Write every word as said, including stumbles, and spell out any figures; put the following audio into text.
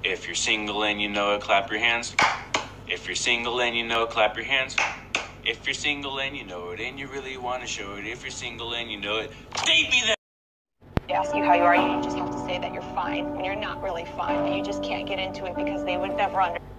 If you're single and you know it, clap your hands. If you're single and you know it, clap your hands. If you're single and you know it, and you really want to show it, if you're single and you know it, date me then. They ask you how you are, you just have to say that you're fine when you're not really fine, but you just can't get into it because they would never understand.